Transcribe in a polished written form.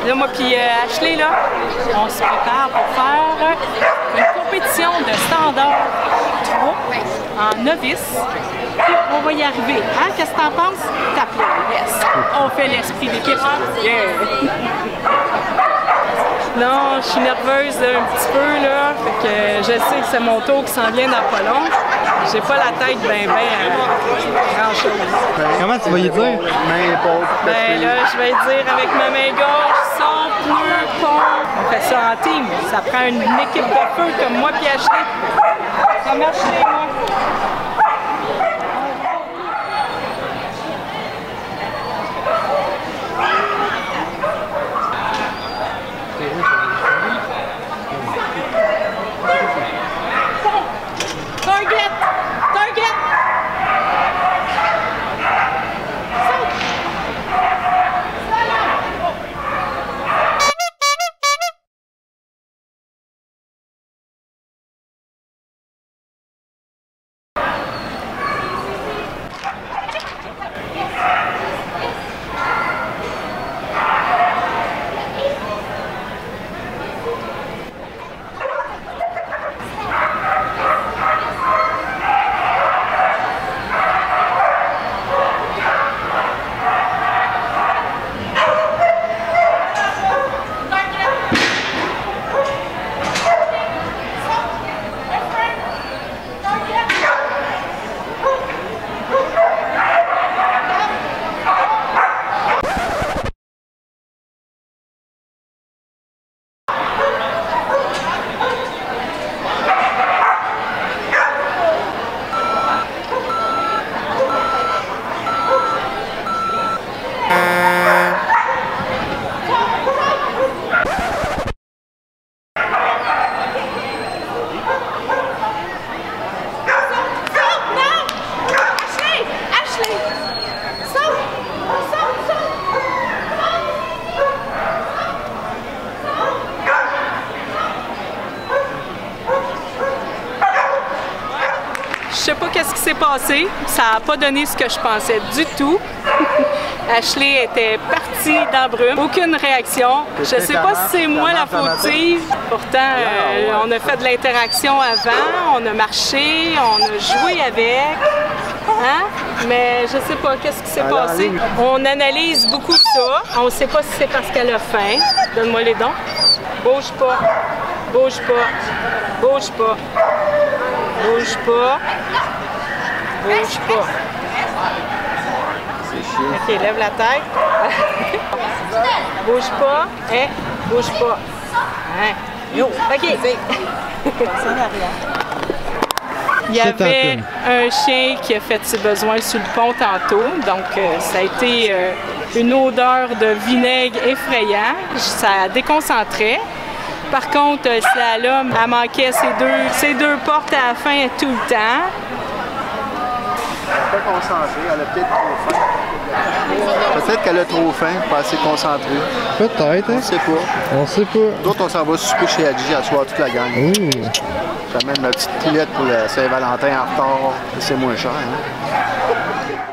Là, moi puis Ashley, là, on se prépare pour faire une compétition de standard 3 en novice. Puis on va y arriver. Hein? Qu'est-ce que t'en penses? Tape-le. Yes. On fait l'esprit d'équipe. Yeah. Non, je suis nerveuse là, un petit peu, là. Fait que je sais que c'est mon tour qui s'en vient dans pas long. J'ai pas la tête ben grand chose. Comment tu vas y dire? Ben là, je vais y dire avec ma main gauche, son pneu, pompe. On fait ça en team. Ça prend une équipe de feu comme moi puis Ashley. Comme Ashley, moi. Je sais pas qu'est-ce qui s'est passé, ça n'a pas donné ce que je pensais du tout. Ashley était partie dans la brume, aucune réaction. Je sais pas si c'est moi la fautive. Pourtant, on a fait de l'interaction avant, on a marché, on a joué avec. Hein? Mais je sais pas qu'est-ce qui s'est passé. On analyse beaucoup ça. On sait pas si c'est parce qu'elle a faim. Donne-moi les dons. Bouge pas. Bouge pas. Bouge pas. Bouge pas. Bouge pas. Ok, lève la tête. Bouge pas. Hein? Bouge pas. Hein? Yo. Ok. Il y avait un chien qui a fait ses besoins sur le pont tantôt, donc ça a été une odeur de vinaigre effrayant. Ça déconcentrait. Par contre, Slalom, elle manquait ses deux portes à la fin tout le temps. Elle n'est pas concentrée, elle a peut-être trop faim. Peut-être qu'elle a trop faim, pas assez concentrée. Peut-être, hein? On sait pas. On sait pas. D'autres, on s'en va souper chez Adji à soir toute la gang. J'amène ma petite poulette pour le Saint-Valentin en retard. C'est moins cher, hein?